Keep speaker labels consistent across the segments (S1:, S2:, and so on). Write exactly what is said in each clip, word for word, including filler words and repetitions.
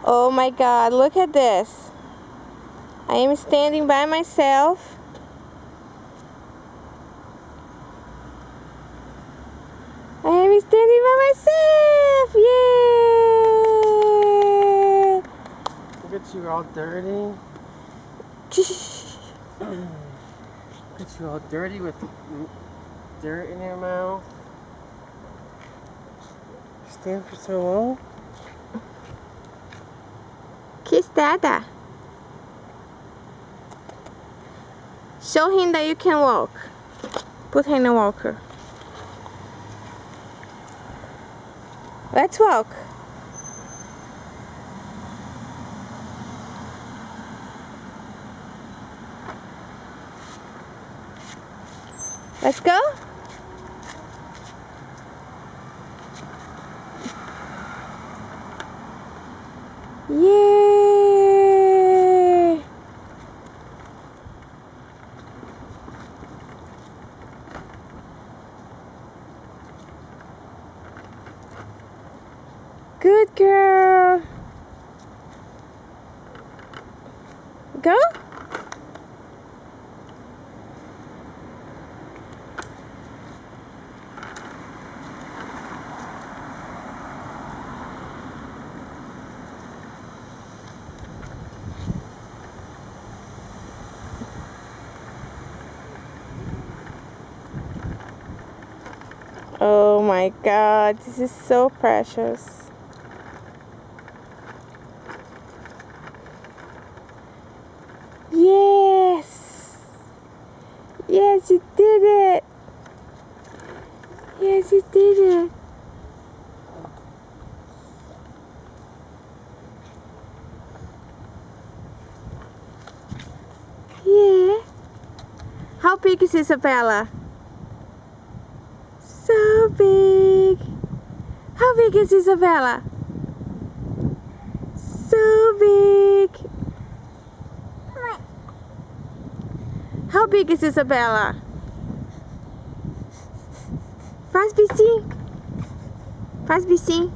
S1: Oh my God, look at this. I am standing by myself. I am standing by myself. Yay!
S2: Look at you all dirty. Look at you all dirty with dirt in your mouth. Stand for so long.
S1: Kiss Dada. Show him that you can walk. Put him in a walker. Let's walk. Let's go. Yay! Good girl. Go. Oh my God, this is so precious. Yes! Yes, you did it! Yes, you did it! Yeah! How big is Isabella? So big! How big is Isabella? So big! How big is Isabella? Faz bichinho. Faz bichinho.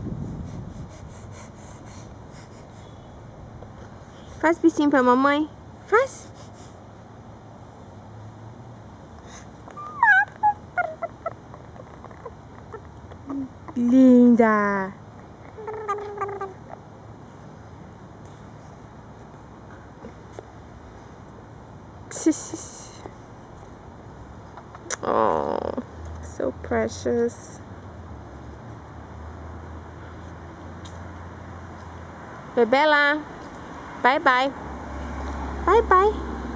S1: Faz bichinho pra mamãe. Faz. Linda. Oh, so precious. Bebela, bye bye. Bye bye.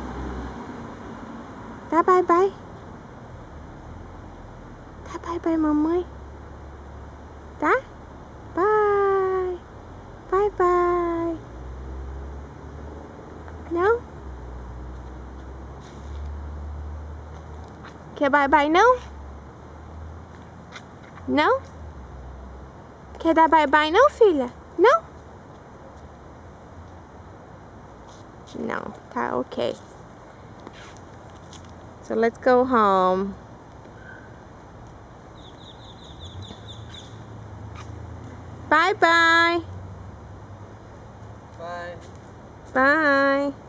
S1: Dá bye bye. Dá bye bye, mamãe. Tá? Bye. Bye bye. Não? Quer bye bye não? Não? Quer dar bye bye não, filha? Não? Não, tá okay. So let's go home. Bye bye.
S2: Bye.
S1: Bye.